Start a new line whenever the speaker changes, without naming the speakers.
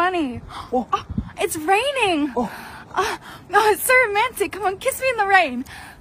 funny.
Oh.
Oh, it's raining.
Oh.
Oh, it's so romantic. Come on, kiss me in the rain.